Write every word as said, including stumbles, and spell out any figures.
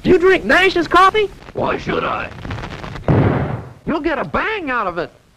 You drink Nash's coffee? Why should I? You'll get a bang out of it.